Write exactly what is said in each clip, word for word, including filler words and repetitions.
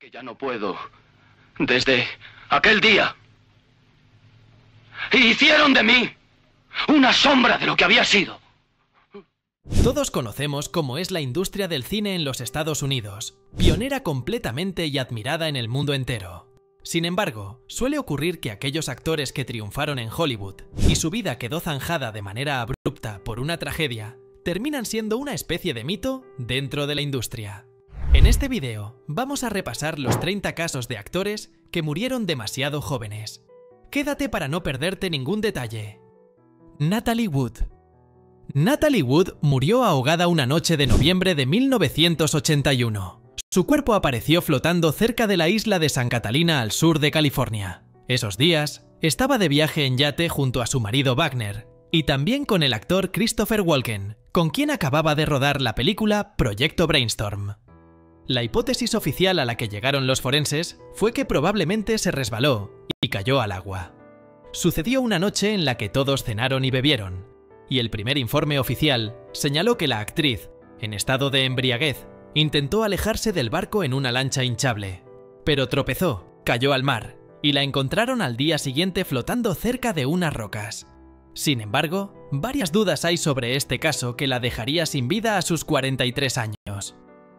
Que ya no puedo. Desde aquel día. Hicieron de mí una sombra de lo que había sido. Todos conocemos cómo es la industria del cine en los Estados Unidos, pionera completamente y admirada en el mundo entero. Sin embargo, suele ocurrir que aquellos actores que triunfaron en Hollywood y su vida quedó zanjada de manera abrupta por una tragedia, terminan siendo una especie de mito dentro de la industria. En este video vamos a repasar los treinta casos de actores que murieron demasiado jóvenes. Quédate para no perderte ningún detalle. Natalie Wood. Natalie Wood murió ahogada una noche de noviembre de mil novecientos ochenta y uno. Su cuerpo apareció flotando cerca de la isla de San Catalina al sur de California. Esos días, estaba de viaje en yate junto a su marido Wagner y también con el actor Christopher Walken, con quien acababa de rodar la película Proyecto Brainstorm. La hipótesis oficial a la que llegaron los forenses fue que probablemente se resbaló y cayó al agua. Sucedió una noche en la que todos cenaron y bebieron, y el primer informe oficial señaló que la actriz, en estado de embriaguez, intentó alejarse del barco en una lancha hinchable, pero tropezó, cayó al mar, y la encontraron al día siguiente flotando cerca de unas rocas. Sin embargo, varias dudas hay sobre este caso que la dejaría sin vida a sus cuarenta y tres años.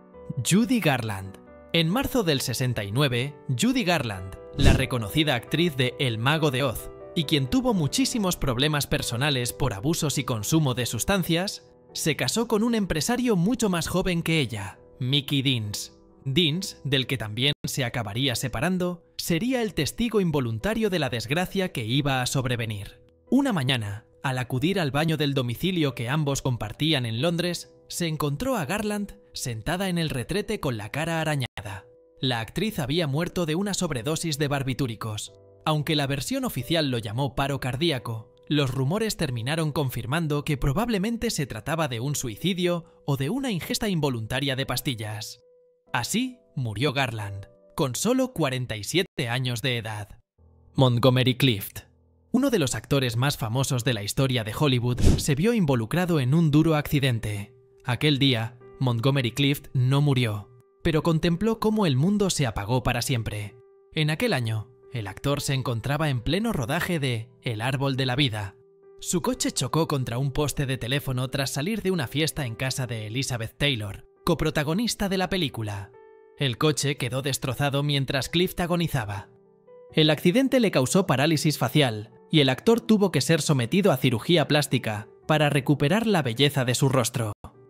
Judy Garland. En marzo del sesenta y nueve, Judy Garland, la reconocida actriz de El Mago de Oz, y quien tuvo muchísimos problemas personales por abusos y consumo de sustancias, se casó con un empresario mucho más joven que ella, Mickey Deans. Deans, del que también se acabaría separando, sería el testigo involuntario de la desgracia que iba a sobrevenir. Una mañana, al acudir al baño del domicilio que ambos compartían en Londres, se encontró a Garland sentada en el retrete con la cara arañada. La actriz había muerto de una sobredosis de barbitúricos. Aunque la versión oficial lo llamó paro cardíaco, los rumores terminaron confirmando que probablemente se trataba de un suicidio o de una ingesta involuntaria de pastillas. Así murió Garland, con solo cuarenta y siete años de edad. Montgomery Clift. Uno de los actores más famosos de la historia de Hollywood se vio involucrado en un duro accidente. Aquel día, Montgomery Clift no murió, pero contempló cómo el mundo se apagó para siempre. En aquel año, el actor se encontraba en pleno rodaje de El árbol de la vida. Su coche chocó contra un poste de teléfono tras salir de una fiesta en casa de Elizabeth Taylor, coprotagonista de la película. El coche quedó destrozado mientras Clift agonizaba. El accidente le causó parálisis facial y el actor tuvo que ser sometido a cirugía plástica para recuperar la belleza de su rostro.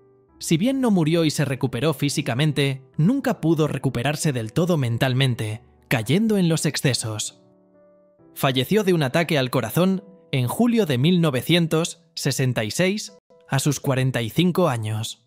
Si bien no murió y se recuperó físicamente, nunca pudo recuperarse del todo mentalmente, cayendo en los excesos. Falleció de un ataque al corazón en julio de mil novecientos sesenta y seis, a sus cuarenta y cinco años.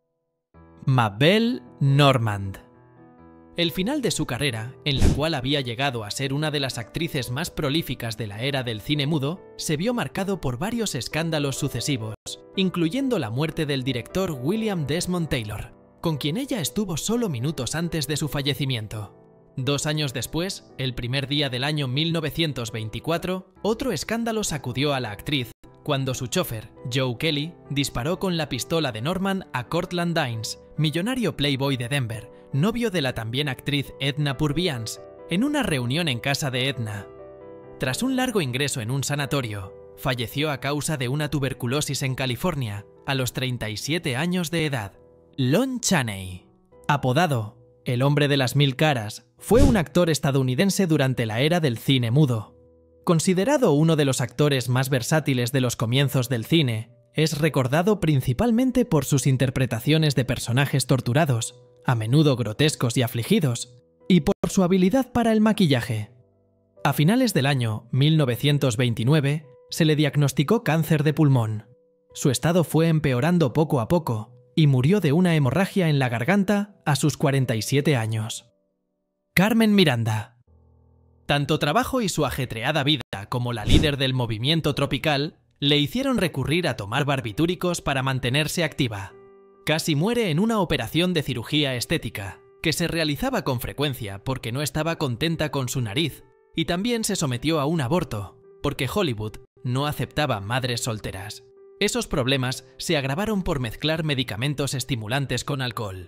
Mabel Normand. El final de su carrera, en la cual había llegado a ser una de las actrices más prolíficas de la era del cine mudo, se vio marcado por varios escándalos sucesivos, incluyendo la muerte del director William Desmond Taylor, con quien ella estuvo solo minutos antes de su fallecimiento. Dos años después, el primer día del año mil novecientos veinticuatro, otro escándalo sacudió a la actriz cuando su chofer, Joe Kelly, disparó con la pistola de Norman a Cortland Dines, millonario playboy de Denver, novio de la también actriz Edna Purviance, en una reunión en casa de Edna. Tras un largo ingreso en un sanatorio, falleció a causa de una tuberculosis en California, a los treinta y siete años de edad. Lon Chaney. Apodado El hombre de las mil caras, fue un actor estadounidense durante la era del cine mudo. Considerado uno de los actores más versátiles de los comienzos del cine, es recordado principalmente por sus interpretaciones de personajes torturados, a menudo grotescos y afligidos, y por su habilidad para el maquillaje. A finales del año mil novecientos veintinueve, se le diagnosticó cáncer de pulmón. Su estado fue empeorando poco a poco, y murió de una hemorragia en la garganta a sus cuarenta y siete años. Carmen Miranda. Tanto trabajo y su ajetreada vida como la líder del movimiento tropical le hicieron recurrir a tomar barbitúricos para mantenerse activa. Casi muere en una operación de cirugía estética, que se realizaba con frecuencia porque no estaba contenta con su nariz, y también se sometió a un aborto, porque Hollywood no aceptaba madres solteras. Esos problemas se agravaron por mezclar medicamentos estimulantes con alcohol.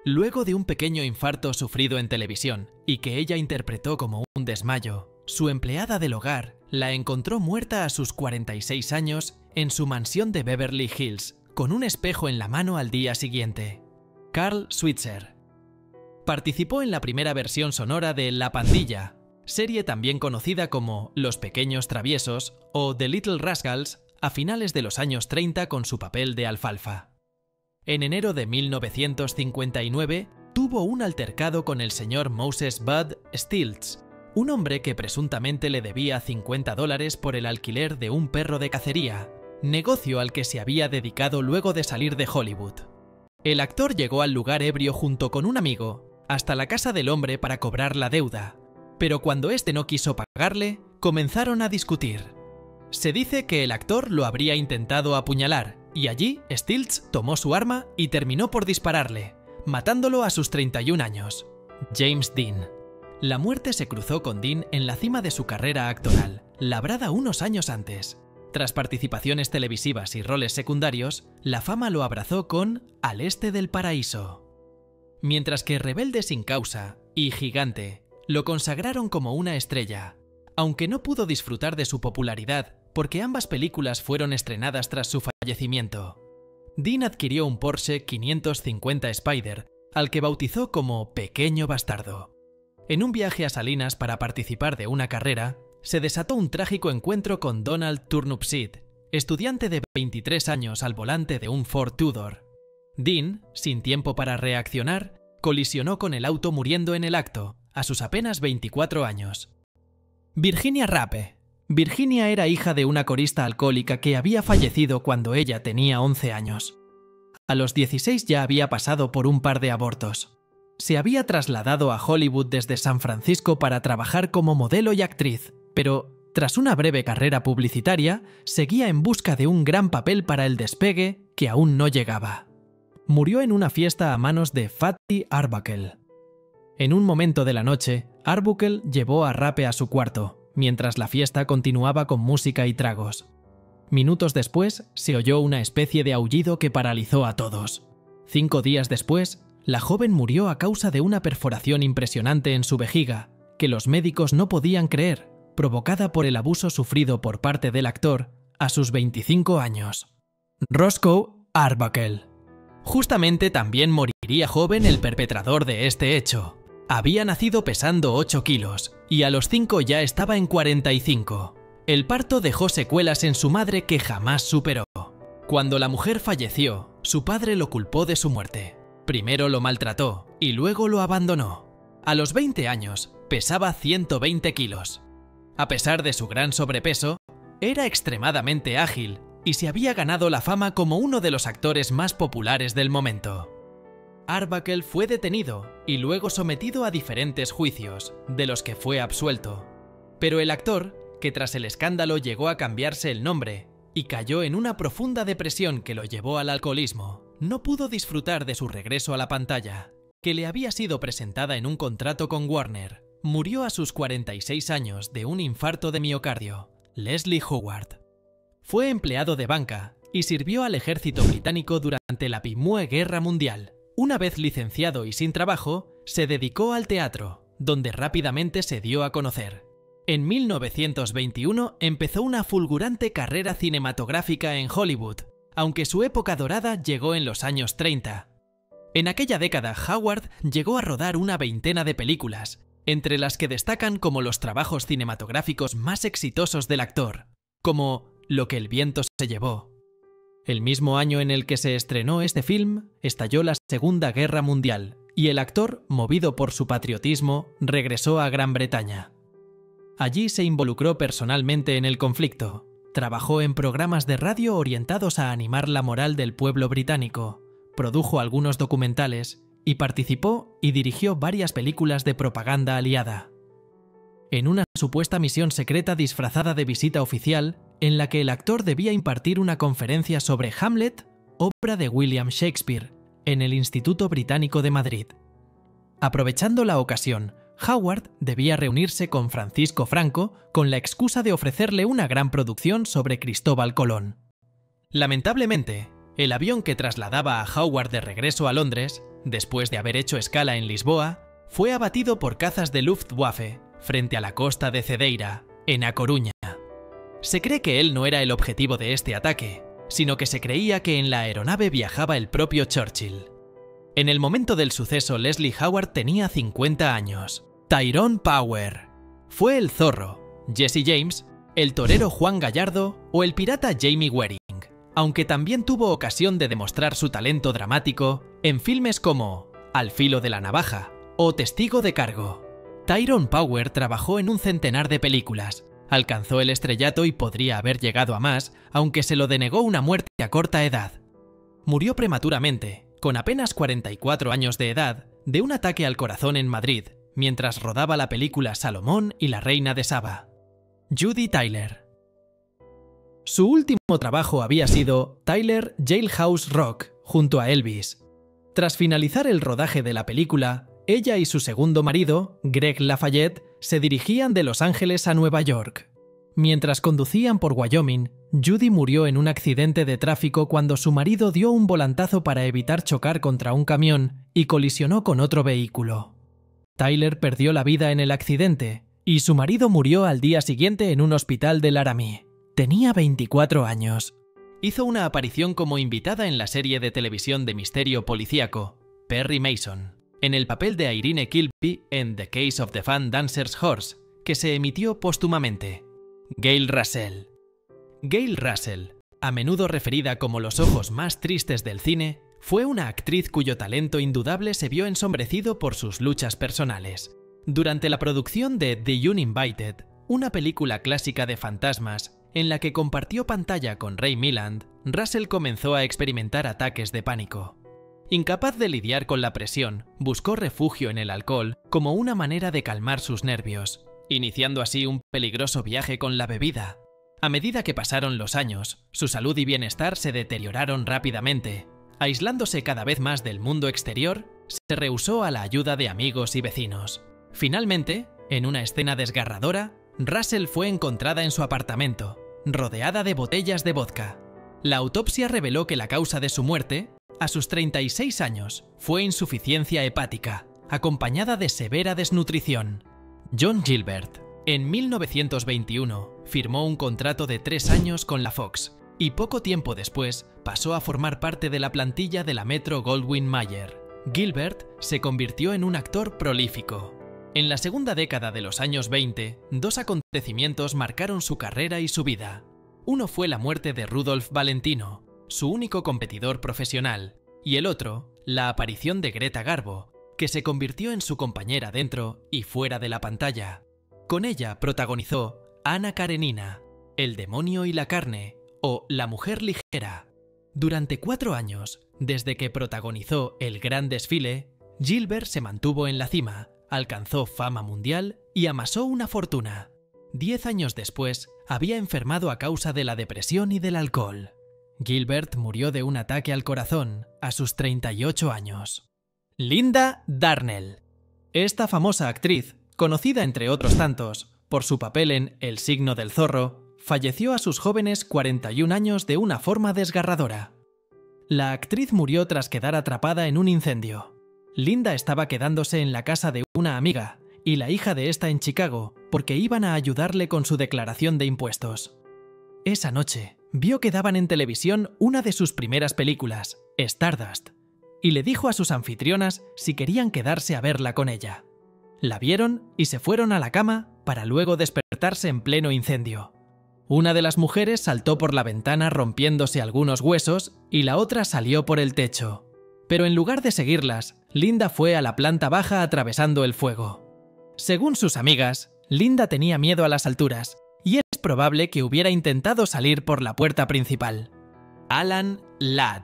Luego de un pequeño infarto sufrido en televisión y que ella interpretó como un desmayo, su empleada del hogar la encontró muerta a sus cuarenta y seis años en su mansión de Beverly Hills, con un espejo en la mano al día siguiente. Carl Switzer. Participó en la primera versión sonora de La Pandilla, serie también conocida como Los Pequeños Traviesos o The Little Rascals, a finales de los años treinta con su papel de Alfalfa. En enero de mil novecientos cincuenta y nueve tuvo un altercado con el señor Moses Bud Stilts, un hombre que presuntamente le debía cincuenta dólares por el alquiler de un perro de cacería, negocio al que se había dedicado luego de salir de Hollywood. El actor llegó al lugar ebrio junto con un amigo, hasta la casa del hombre para cobrar la deuda, pero cuando éste no quiso pagarle, comenzaron a discutir. Se dice que el actor lo habría intentado apuñalar, y allí Stilts tomó su arma y terminó por dispararle, matándolo a sus treinta y un años. James Dean. La muerte se cruzó con Dean en la cima de su carrera actoral, labrada unos años antes. Tras participaciones televisivas y roles secundarios, la fama lo abrazó con Al Este del Paraíso. Mientras que Rebelde sin causa y Gigante lo consagraron como una estrella, aunque no pudo disfrutar de su popularidad porque ambas películas fueron estrenadas tras su fallecimiento. Dean adquirió un Porsche quinientos cincuenta Spider, al que bautizó como Pequeño Bastardo. En un viaje a Salinas para participar de una carrera, se desató un trágico encuentro con Donald Turnipseed, estudiante de veintitrés años al volante de un Ford Tudor. Dean, sin tiempo para reaccionar, colisionó con el auto muriendo en el acto, a sus apenas veinticuatro años. Virginia Rappe. Virginia era hija de una corista alcohólica que había fallecido cuando ella tenía once años. A los dieciséis ya había pasado por un par de abortos. Se había trasladado a Hollywood desde San Francisco para trabajar como modelo y actriz, pero tras una breve carrera publicitaria, seguía en busca de un gran papel para el despegue que aún no llegaba. Murió en una fiesta a manos de Fatty Arbuckle. En un momento de la noche, Arbuckle llevó a Rappe a su cuarto, mientras la fiesta continuaba con música y tragos. Minutos después, se oyó una especie de aullido que paralizó a todos. Cinco días después, la joven murió a causa de una perforación impresionante en su vejiga, que los médicos no podían creer, provocada por el abuso sufrido por parte del actor a sus veinticinco años. Roscoe Arbuckle. Justamente también moriría joven el perpetrador de este hecho. Había nacido pesando ocho kilos y a los cinco ya estaba en cuarenta y cinco. El parto dejó secuelas en su madre que jamás superó. Cuando la mujer falleció, su padre lo culpó de su muerte. Primero lo maltrató y luego lo abandonó. A los veinte años, pesaba ciento veinte kilos. A pesar de su gran sobrepeso, era extremadamente ágil y se había ganado la fama como uno de los actores más populares del momento. Arbuckle fue detenido y luego sometido a diferentes juicios, de los que fue absuelto. Pero el actor, que tras el escándalo llegó a cambiarse el nombre y cayó en una profunda depresión que lo llevó al alcoholismo, no pudo disfrutar de su regreso a la pantalla, que le había sido presentada en un contrato con Warner. Murió a sus cuarenta y seis años de un infarto de miocardio. Leslie Howard. Fue empleado de banca y sirvió al ejército británico durante la Primera Guerra Mundial. Una vez licenciado y sin trabajo, se dedicó al teatro, donde rápidamente se dio a conocer. En mil novecientos veintiuno empezó una fulgurante carrera cinematográfica en Hollywood, aunque su época dorada llegó en los años treinta. En aquella década, Howard llegó a rodar una veintena de películas, entre las que destacan como los trabajos cinematográficos más exitosos del actor, como Lo que el viento se llevó. El mismo año en el que se estrenó este film, estalló la Segunda Guerra Mundial, y el actor, movido por su patriotismo, regresó a Gran Bretaña. Allí se involucró personalmente en el conflicto, trabajó en programas de radio orientados a animar la moral del pueblo británico, produjo algunos documentales y participó y dirigió varias películas de propaganda aliada. En una supuesta misión secreta disfrazada de visita oficial, en la que el actor debía impartir una conferencia sobre Hamlet, obra de William Shakespeare, en el Instituto Británico de Madrid. Aprovechando la ocasión, Howard debía reunirse con Francisco Franco con la excusa de ofrecerle una gran producción sobre Cristóbal Colón. Lamentablemente, El avión que trasladaba a Howard de regreso a Londres, después de haber hecho escala en Lisboa, fue abatido por cazas de Luftwaffe frente a la costa de Cedeira, en A Coruña. Se cree que él no era el objetivo de este ataque, sino que se creía que en la aeronave viajaba el propio Churchill. En el momento del suceso, Leslie Howard tenía cincuenta años. Tyrone Power. Fue el Zorro, Jesse James, el torero Juan Gallardo o el pirata Jamie Waring, aunque también tuvo ocasión de demostrar su talento dramático en filmes como Al filo de la navaja o Testigo de cargo. Tyrone Power trabajó en un centenar de películas, alcanzó el estrellato y podría haber llegado a más, aunque se lo denegó una muerte a corta edad. Murió prematuramente, con apenas cuarenta y cuatro años de edad, de un ataque al corazón en Madrid, mientras rodaba la película Salomón y la reina de Saba. Judy Tyler. Su último trabajo había sido Tyler Jailhouse Rock, junto a Elvis. Tras finalizar el rodaje de la película, ella y su segundo marido, Greg Lafayette, se dirigían de Los Ángeles a Nueva York. Mientras conducían por Wyoming, Judy murió en un accidente de tráfico cuando su marido dio un volantazo para evitar chocar contra un camión y colisionó con otro vehículo. Tyler perdió la vida en el accidente y su marido murió al día siguiente en un hospital de Laramie. Tenía veinticuatro años. Hizo una aparición como invitada en la serie de televisión de misterio policíaco, Perry Mason, en el papel de Irene Kilby en The Case of the Fan Dancer's Horse, que se emitió póstumamente. Gail Russell. Gail Russell, a menudo referida como los ojos más tristes del cine, fue una actriz cuyo talento indudable se vio ensombrecido por sus luchas personales. Durante la producción de The Uninvited, una película clásica de fantasmas, en la que compartió pantalla con Ray Milland, Russell comenzó a experimentar ataques de pánico. Incapaz de lidiar con la presión, buscó refugio en el alcohol como una manera de calmar sus nervios, iniciando así un peligroso viaje con la bebida. A medida que pasaron los años, su salud y bienestar se deterioraron rápidamente. Aislándose cada vez más del mundo exterior, se rehusó a la ayuda de amigos y vecinos. Finalmente, en una escena desgarradora, Russell fue encontrada en su apartamento, rodeada de botellas de vodka. La autopsia reveló que la causa de su muerte, a sus treinta y seis años, fue insuficiencia hepática, acompañada de severa desnutrición. John Gilbert, en mil novecientos veintiuno, firmó un contrato de tres años con la Fox y poco tiempo después pasó a formar parte de la plantilla de la Metro-Goldwyn-Mayer. Gilbert se convirtió en un actor prolífico. En la segunda década de los años veinte, dos acontecimientos marcaron su carrera y su vida. Uno fue la muerte de Rudolph Valentino, su único competidor profesional, y el otro, la aparición de Greta Garbo, que se convirtió en su compañera dentro y fuera de la pantalla. Con ella protagonizó Anna Karenina, El demonio y la carne, o La mujer ligera. Durante cuatro años, desde que protagonizó El gran desfile, Gilbert se mantuvo en la cima, alcanzó fama mundial y amasó una fortuna. Diez años después, había enfermado a causa de la depresión y del alcohol. Gilbert murió de un ataque al corazón a sus treinta y ocho años. Linda Darnell. Esta famosa actriz, conocida entre otros tantos por su papel en El signo del zorro, falleció a sus jóvenes cuarenta y un años de una forma desgarradora. La actriz murió tras quedar atrapada en un incendio. Linda estaba quedándose en la casa de una amiga y la hija de esta en Chicago porque iban a ayudarle con su declaración de impuestos. Esa noche, vio que daban en televisión una de sus primeras películas, Stardust, y le dijo a sus anfitrionas si querían quedarse a verla con ella. La vieron y se fueron a la cama para luego despertarse en pleno incendio. Una de las mujeres saltó por la ventana rompiéndose algunos huesos y la otra salió por el techo. Pero en lugar de seguirlas, Linda fue a la planta baja atravesando el fuego. Según sus amigas, Linda tenía miedo a las alturas y es probable que hubiera intentado salir por la puerta principal. Alan Ladd.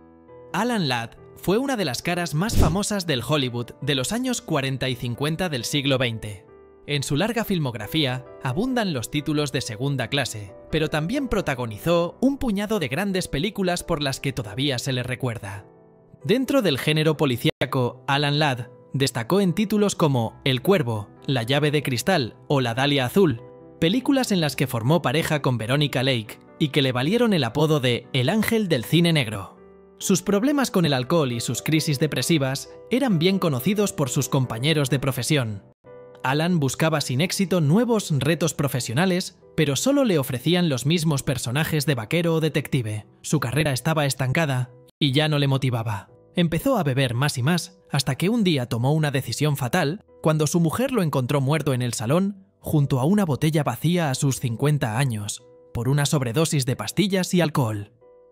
Alan Ladd fue una de las caras más famosas del Hollywood de los años cuarenta y cincuenta del siglo veinte. En su larga filmografía abundan los títulos de segunda clase, pero también protagonizó un puñado de grandes películas por las que todavía se le recuerda. Dentro del género policíaco, Alan Ladd destacó en títulos como El cuervo, La llave de cristal o La dalia azul, películas en las que formó pareja con Veronica Lake y que le valieron el apodo de El ángel del cine negro. Sus problemas con el alcohol y sus crisis depresivas eran bien conocidos por sus compañeros de profesión. Alan buscaba sin éxito nuevos retos profesionales, pero solo le ofrecían los mismos personajes de vaquero o detective. Su carrera estaba estancada y ya no le motivaba. Empezó a beber más y más, hasta que un día tomó una decisión fatal cuando su mujer lo encontró muerto en el salón junto a una botella vacía a sus cincuenta años, por una sobredosis de pastillas y alcohol.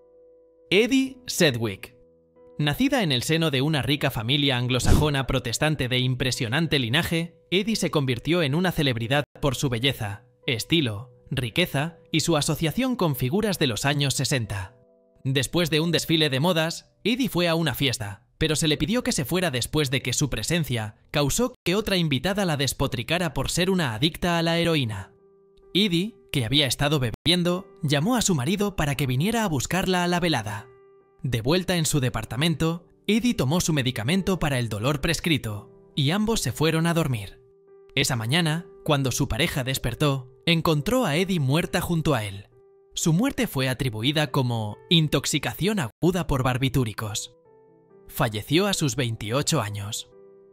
Edie Sedgwick. Nacida en el seno de una rica familia anglosajona protestante de impresionante linaje, Edie se convirtió en una celebridad por su belleza, estilo, riqueza y su asociación con figuras de los años sesenta. Después de un desfile de modas, Edie fue a una fiesta, pero se le pidió que se fuera después de que su presencia causó que otra invitada la despotricara por ser una adicta a la heroína. Edie, que había estado bebiendo, llamó a su marido para que viniera a buscarla a la velada. De vuelta en su departamento, Edie tomó su medicamento para el dolor prescrito, y ambos se fueron a dormir. Esa mañana, cuando su pareja despertó, encontró a Edie muerta junto a él. Su muerte fue atribuida como intoxicación aguda por barbitúricos. Falleció a sus veintiocho años.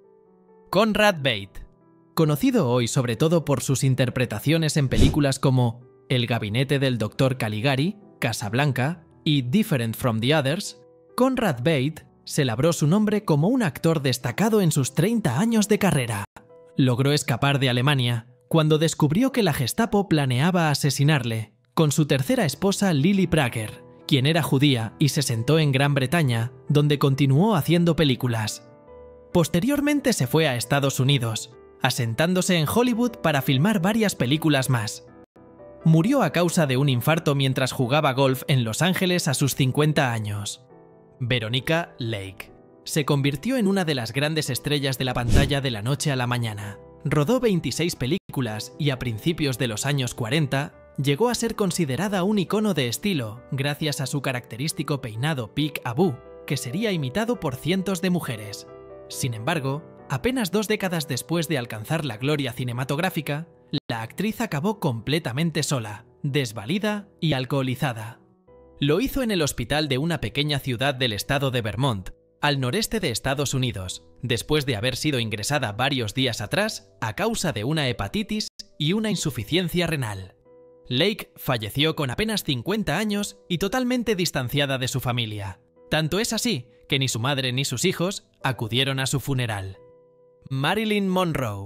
Conrad Veidt. Conocido hoy sobre todo por sus interpretaciones en películas como El gabinete del doctor Caligari, Casablanca y Different from the Others, Conrad Veidt se labró su nombre como un actor destacado en sus treinta años de carrera. Logró escapar de Alemania cuando descubrió que la Gestapo planeaba asesinarle, con su tercera esposa Lily Prager, quien era judía y se sentó en Gran Bretaña, donde continuó haciendo películas. Posteriormente se fue a Estados Unidos, asentándose en Hollywood para filmar varias películas más. Murió a causa de un infarto mientras jugaba golf en Los Ángeles a sus cincuenta años. Veronica Lake. Se convirtió en una de las grandes estrellas de la pantalla de la noche a la mañana. Rodó veintiséis películas y a principios de los años cuarenta llegó a ser considerada un icono de estilo gracias a su característico peinado peek-a-boo, que sería imitado por cientos de mujeres. Sin embargo, apenas dos décadas después de alcanzar la gloria cinematográfica, la actriz acabó completamente sola, desvalida y alcoholizada. Lo hizo en el hospital de una pequeña ciudad del estado de Vermont, al noreste de Estados Unidos, después de haber sido ingresada varios días atrás a causa de una hepatitis y una insuficiencia renal. Lake falleció con apenas cincuenta años y totalmente distanciada de su familia. Tanto es así que ni su madre ni sus hijos acudieron a su funeral. Marilyn Monroe.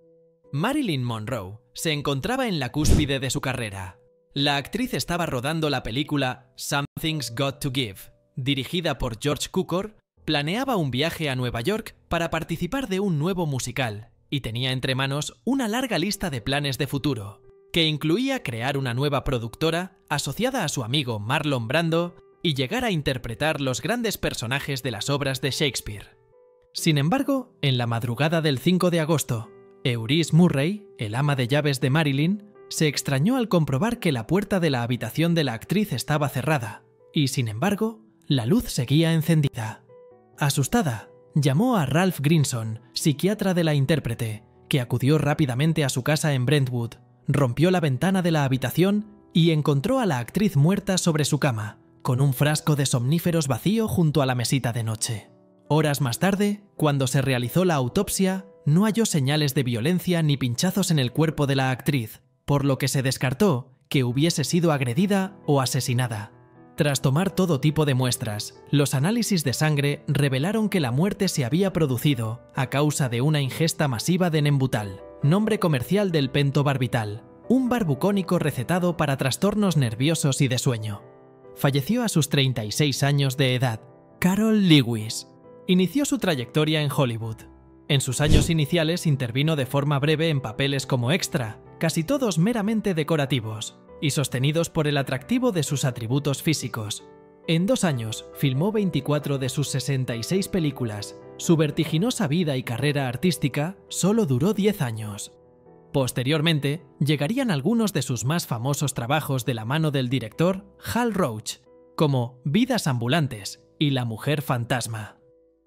Marilyn Monroe se encontraba en la cúspide de su carrera. La actriz estaba rodando la película Something's Got to Give. Dirigida por George Cukor, planeaba un viaje a Nueva York para participar de un nuevo musical y tenía entre manos una larga lista de planes de futuro, que incluía crear una nueva productora asociada a su amigo Marlon Brando y llegar a interpretar los grandes personajes de las obras de Shakespeare. Sin embargo, en la madrugada del cinco de agosto, Eurice Murray, el ama de llaves de Marilyn, se extrañó al comprobar que la puerta de la habitación de la actriz estaba cerrada, y sin embargo, la luz seguía encendida. Asustada, llamó a Ralph Grinson, psiquiatra de la intérprete, que acudió rápidamente a su casa en Brentwood, rompió la ventana de la habitación y encontró a la actriz muerta sobre su cama, con un frasco de somníferos vacío junto a la mesita de noche. Horas más tarde, cuando se realizó la autopsia, no halló señales de violencia ni pinchazos en el cuerpo de la actriz, por lo que se descartó que hubiese sido agredida o asesinada. Tras tomar todo tipo de muestras, los análisis de sangre revelaron que la muerte se había producido a causa de una ingesta masiva de Nembutal, nombre comercial del pentobarbital, un barbucónico recetado para trastornos nerviosos y de sueño. Falleció a sus treinta y seis años de edad. Carol Lewis inició su trayectoria en Hollywood. En sus años iniciales intervino de forma breve en papeles como extra, casi todos meramente decorativos, y sostenidos por el atractivo de sus atributos físicos. En dos años filmó veinticuatro de sus sesenta y seis películas. Su vertiginosa vida y carrera artística solo duró diez años. Posteriormente, llegarían algunos de sus más famosos trabajos de la mano del director Hal Roach, como Vidas ambulantes y La mujer fantasma.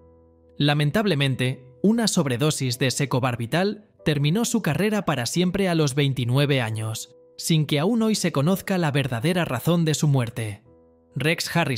Lamentablemente, una sobredosis de secobarbital terminó su carrera para siempre a los veintinueve años, sin que aún hoy se conozca la verdadera razón de su muerte. Rex Harrison,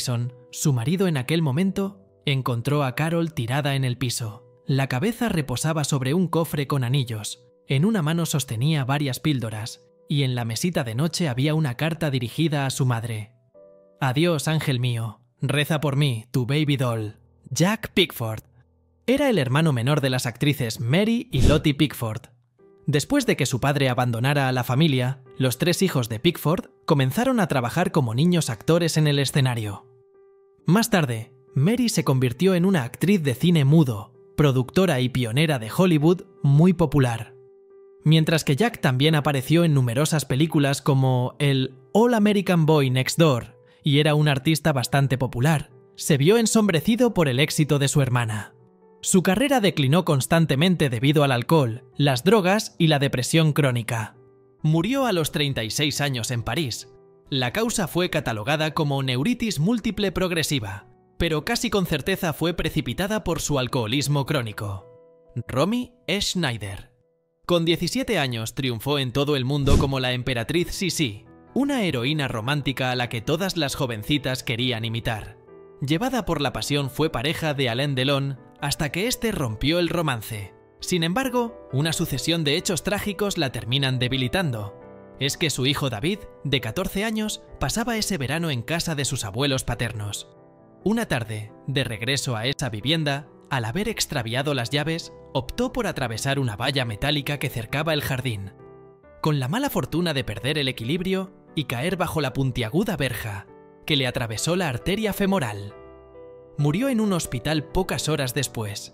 su marido en aquel momento, encontró a Carol tirada en el piso. La cabeza reposaba sobre un cofre con anillos, en una mano sostenía varias píldoras, y en la mesita de noche había una carta dirigida a su madre. «Adiós, ángel mío. Reza por mí, tu baby doll. Jack Pickford». Era el hermano menor de las actrices Mary y Lottie Pickford. Después de que su padre abandonara a la familia, los tres hijos de Pickford comenzaron a trabajar como niños actores en el escenario. Más tarde, Mary se convirtió en una actriz de cine mudo, productora y pionera de Hollywood muy popular. Mientras que Jack también apareció en numerosas películas como el All American Boy Next Door y era un artista bastante popular, se vio ensombrecido por el éxito de su hermana. Su carrera declinó constantemente debido al alcohol, las drogas y la depresión crónica. Murió a los treinta y seis años en París. La causa fue catalogada como neuritis múltiple progresiva, pero casi con certeza fue precipitada por su alcoholismo crónico. Romy E. Schneider. Con diecisiete años triunfó en todo el mundo como la emperatriz Sisi, una heroína romántica a la que todas las jovencitas querían imitar. Llevada por la pasión fue pareja de Alain Delon hasta que éste rompió el romance. Sin embargo, una sucesión de hechos trágicos la terminan debilitando. Es que su hijo David, de catorce años, pasaba ese verano en casa de sus abuelos paternos. Una tarde, de regreso a esa vivienda, al haber extraviado las llaves, optó por atravesar una valla metálica que cercaba el jardín. Con la mala fortuna de perder el equilibrio y caer bajo la puntiaguda verja, que le atravesó la arteria femoral. Murió en un hospital pocas horas después.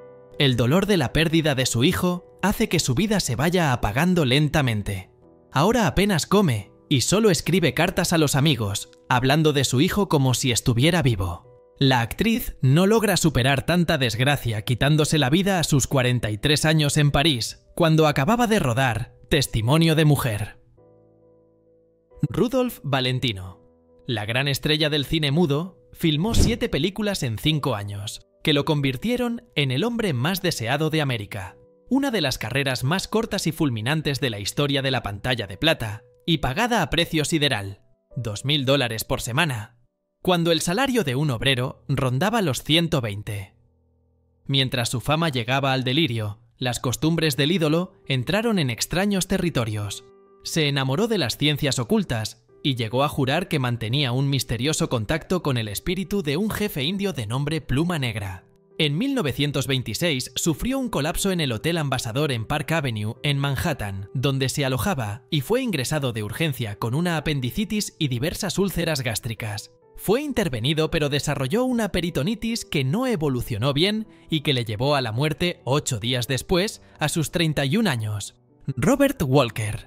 El dolor de la pérdida de su hijo hace que su vida se vaya apagando lentamente. Ahora apenas come y solo escribe cartas a los amigos, hablando de su hijo como si estuviera vivo. La actriz no logra superar tanta desgracia quitándose la vida a sus cuarenta y tres años en París, cuando acababa de rodar Testimonio de mujer. Rudolph Valentino. La gran estrella del cine mudo, filmó siete películas en cinco años, que lo convirtieron en el hombre más deseado de América, una de las carreras más cortas y fulminantes de la historia de la pantalla de plata, y pagada a precio sideral, dos mil dólares por semana, cuando el salario de un obrero rondaba los ciento veinte. Mientras su fama llegaba al delirio, las costumbres del ídolo entraron en extraños territorios. Se enamoró de las ciencias ocultas y llegó a jurar que mantenía un misterioso contacto con el espíritu de un jefe indio de nombre Pluma Negra. En mil novecientos veintiséis sufrió un colapso en el Hotel Ambassador en Park Avenue, en Manhattan, donde se alojaba y fue ingresado de urgencia con una apendicitis y diversas úlceras gástricas. Fue intervenido pero desarrolló una peritonitis que no evolucionó bien y que le llevó a la muerte ocho días después, a sus treinta y un años. Robert Walker.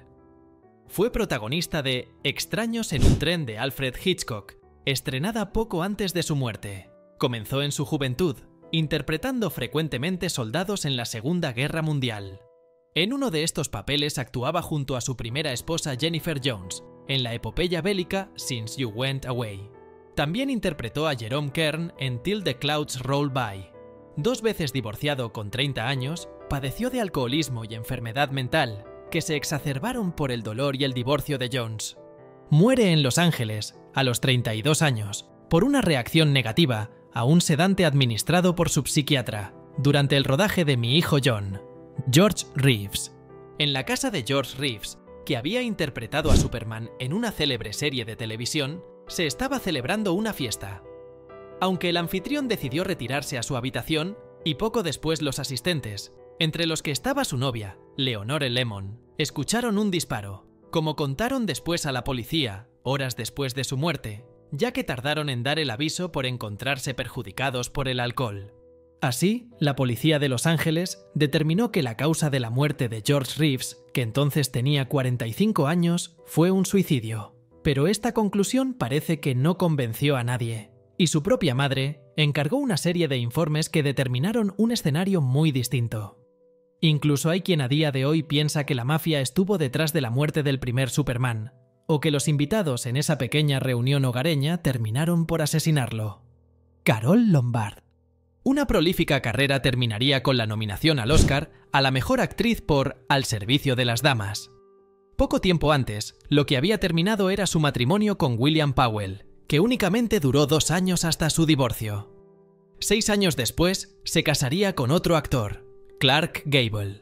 Fue protagonista de Extraños en un tren de Alfred Hitchcock, estrenada poco antes de su muerte. Comenzó en su juventud, interpretando frecuentemente soldados en la Segunda Guerra Mundial. En uno de estos papeles actuaba junto a su primera esposa Jennifer Jones, en la epopeya bélica Since You Went Away. También interpretó a Jerome Kern en Till the Clouds Roll By. Dos veces divorciado con treinta años, padeció de alcoholismo y enfermedad mental, que se exacerbaron por el dolor y el divorcio de Jones. Muere en Los Ángeles, a los treinta y dos años, por una reacción negativa a un sedante administrado por su psiquiatra, durante el rodaje de Mi hijo John. George Reeves. En la casa de George Reeves, que había interpretado a Superman en una célebre serie de televisión, se estaba celebrando una fiesta. Aunque el anfitrión decidió retirarse a su habitación, y poco después los asistentes, entre los que estaba su novia, Leonore Lemon, escucharon un disparo, como contaron después a la policía, horas después de su muerte, ya que tardaron en dar el aviso por encontrarse perjudicados por el alcohol. Así, la policía de Los Ángeles determinó que la causa de la muerte de George Reeves, que entonces tenía cuarenta y cinco años, fue un suicidio. Pero esta conclusión parece que no convenció a nadie, y su propia madre encargó una serie de informes que determinaron un escenario muy distinto. Incluso hay quien a día de hoy piensa que la mafia estuvo detrás de la muerte del primer Superman, o que los invitados en esa pequeña reunión hogareña terminaron por asesinarlo. Carole Lombard. Una prolífica carrera terminaría con la nominación al Oscar a la mejor actriz por Al servicio de las damas. Poco tiempo antes, lo que había terminado era su matrimonio con William Powell, que únicamente duró dos años hasta su divorcio. Seis años después, se casaría con otro actor, Clark Gable.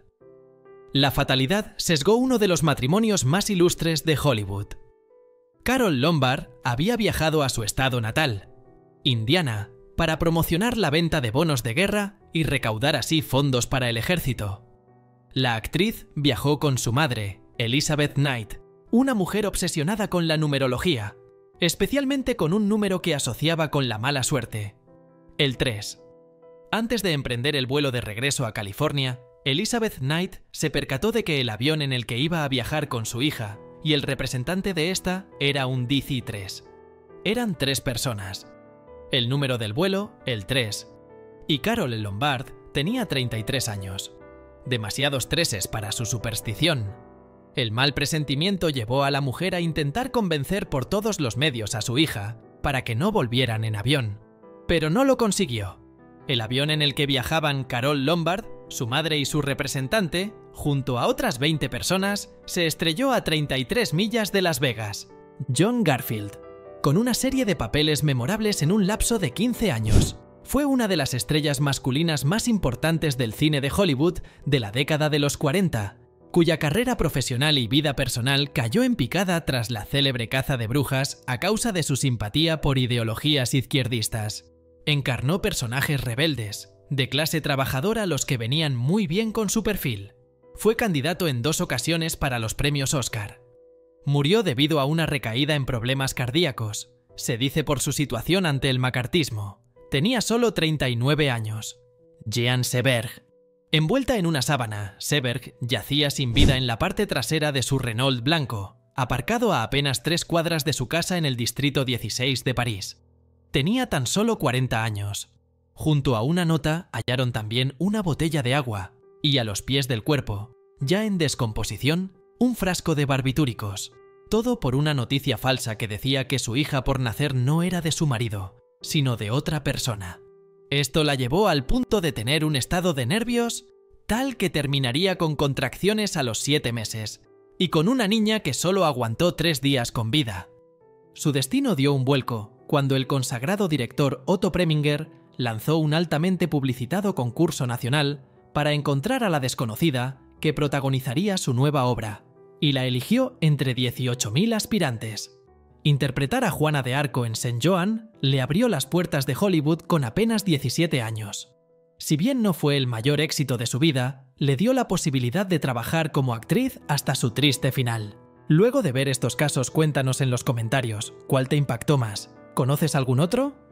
La fatalidad sesgó uno de los matrimonios más ilustres de Hollywood. Carole Lombard había viajado a su estado natal, Indiana, para promocionar la venta de bonos de guerra y recaudar así fondos para el ejército. La actriz viajó con su madre, Elizabeth Knight, una mujer obsesionada con la numerología, especialmente con un número que asociaba con la mala suerte, el tres. Antes de emprender el vuelo de regreso a California, Elizabeth Knight se percató de que el avión en el que iba a viajar con su hija y el representante de esta era un D C tres. Eran tres personas. El número del vuelo, el tres. Y Carole Lombard tenía treinta y tres años. Demasiados treses para su superstición. El mal presentimiento llevó a la mujer a intentar convencer por todos los medios a su hija para que no volvieran en avión. Pero no lo consiguió. El avión en el que viajaban Carole Lombard, su madre y su representante, junto a otras veinte personas, se estrelló a treinta y tres millas de Las Vegas. John Garfield, con una serie de papeles memorables en un lapso de quince años, fue una de las estrellas masculinas más importantes del cine de Hollywood de la década de los cuarenta, cuya carrera profesional y vida personal cayó en picada tras la célebre caza de brujas a causa de su simpatía por ideologías izquierdistas. Encarnó personajes rebeldes, de clase trabajadora a los que venían muy bien con su perfil. Fue candidato en dos ocasiones para los premios Oscar. Murió debido a una recaída en problemas cardíacos, se dice por su situación ante el macartismo. Tenía solo treinta y nueve años. Jean Seberg. Envuelta en una sábana, Seberg yacía sin vida en la parte trasera de su Renault blanco, aparcado a apenas tres cuadras de su casa en el distrito dieciséis de París. Tenía tan solo cuarenta años. Junto a una nota hallaron también una botella de agua y a los pies del cuerpo, ya en descomposición, un frasco de barbitúricos. Todo por una noticia falsa que decía que su hija por nacer no era de su marido, sino de otra persona. Esto la llevó al punto de tener un estado de nervios tal que terminaría con contracciones a los siete meses y con una niña que solo aguantó tres días con vida. Su destino dio un vuelco cuando el consagrado director Otto Preminger lanzó un altamente publicitado concurso nacional para encontrar a la desconocida que protagonizaría su nueva obra, y la eligió entre dieciocho mil aspirantes. Interpretar a Juana de Arco en Saint Joan le abrió las puertas de Hollywood con apenas diecisiete años. Si bien no fue el mayor éxito de su vida, le dio la posibilidad de trabajar como actriz hasta su triste final. Luego de ver estos casos, cuéntanos en los comentarios, ¿cuál te impactó más? ¿Conoces algún otro?